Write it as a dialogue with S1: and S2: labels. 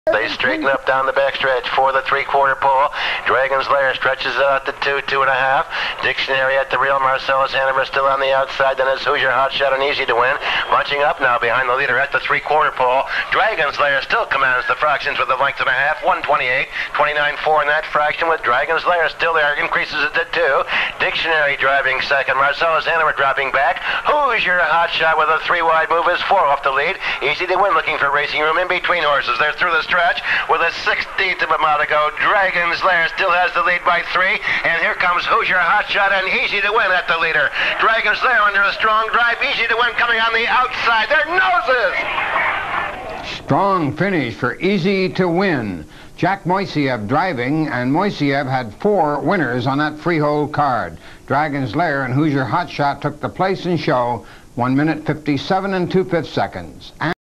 S1: They straighten up down the backstretch for the three-quarter pole. Dragon's Lair stretches out to 2.5. Dictionary at the real. Marcellus Hanover still on the outside. Then it's Hoosier Hotshot and Easy to Win. Bunching up now behind the leader at the three-quarter pole. Dragon's Lair still commands the fractions with a length and a half. 128, 29.4 in that fraction with Dragon's Lair still there. Increases it to 2. Dictionary driving second. Marcellus Hanover dropping back. Hoosier Hotshot with a 3-wide move is 4 off the lead. Easy to Win looking for racing room in between horses. They're through the stretch with a 16th of a mile to go. Dragon's Lair still has the lead by 3, and here comes Hoosier Hotshot and Easy to Win at the leader. Dragon's Lair under a strong drive. Easy to Win coming on the outside. Their noses!
S2: Strong finish for Easy to Win. Jack Moiseev driving, and Moiseev had 4 winners on that freehold card. Dragon's Lair and Hoosier Hotshot took the place in show, 1 minute 57 2/5 seconds.